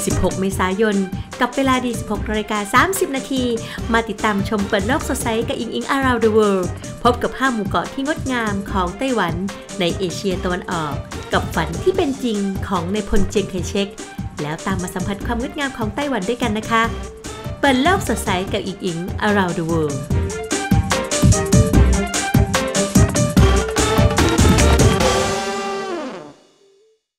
16 เมษายนกับเวลาดี 16:30 น.มาติดตามชมเปิดโลกสดใสกับอิง Around the World พบกับ5หมู่เกาะที่งดงามของไต้หวันในเอเชียตะวันออกกับฝันที่เป็นจริงของนายพลเจียงไคเชกแล้วตามมาสัมผัสความงดงามของไต้หวันด้วยกันนะคะเปิดโลกสดใสกับอิง Around the World